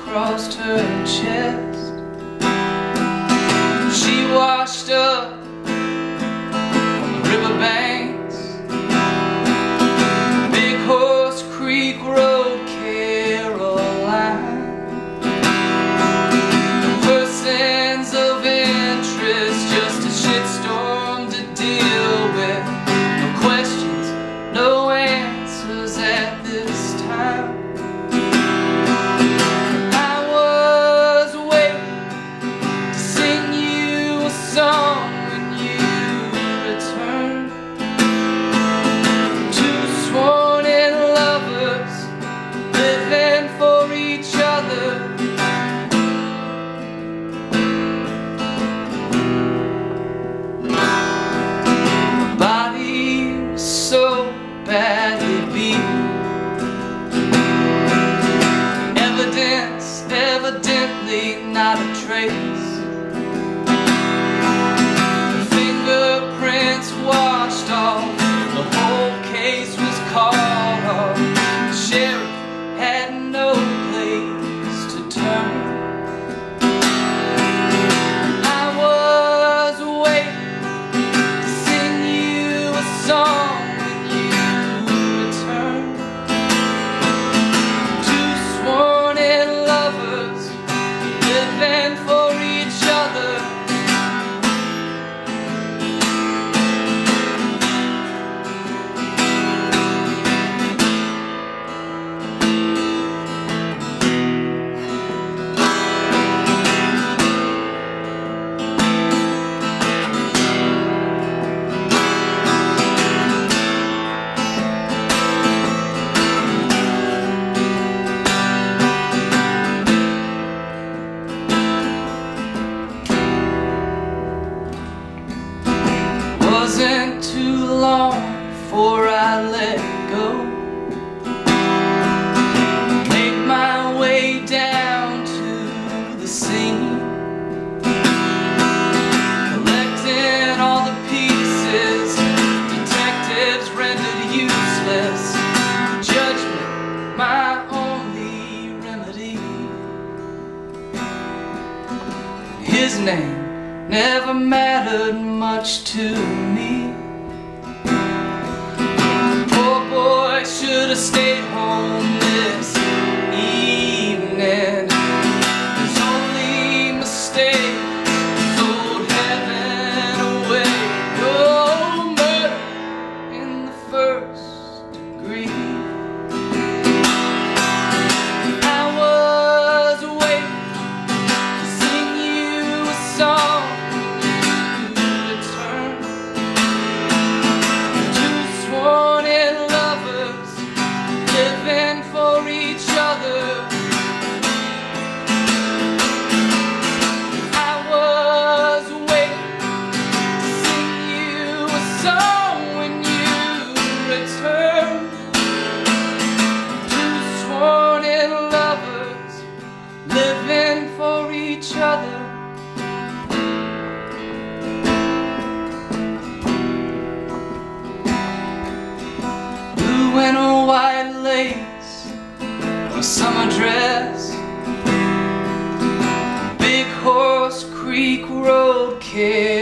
crossed her chest. She washed up on the riverbanks, Big Horse Creek Road, Caroline. No persons of interest, just a shitstorm to deal with. No questions, no answers at this time. Badly beat, evidence, evidently not a trace. The fingerprints washed off, the whole case was called off. The sheriff had no place to turn. I was waiting to sing you a song. Wasn't too long before I let go. Made my way down to the scene, collecting all the pieces detectives rendered useless. Judgment, my only remedy. His name never mattered much to me. Poor boy should have stayed home this evening. His only mistake sold heaven away. Oh, murder in the first degree. I was waiting to sing you a song. Living for each other. Blue and a white lace on a summer dress, Big Horse Creek Road, Caroline.